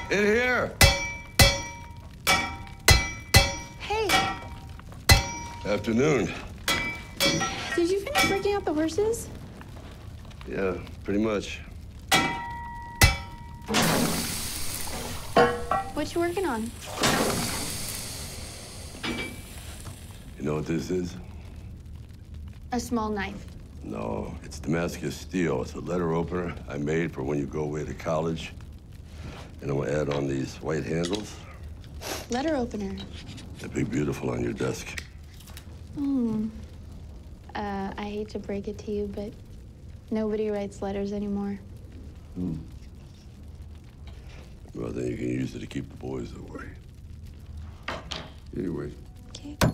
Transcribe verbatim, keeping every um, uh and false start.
In here. Hey. Afternoon. Did you finish working out the horses? Yeah, pretty much. What you working on? You know what this is? A small knife. No, it's Damascus steel. It's a letter opener I made for when you go away to college. And I'm gonna add on these white handles. Letter opener. That'd be beautiful on your desk. Hmm. Uh, I hate to break it to you, but nobody writes letters anymore. Hmm. Well, then you can use it to keep the boys away. Anyway. Okay.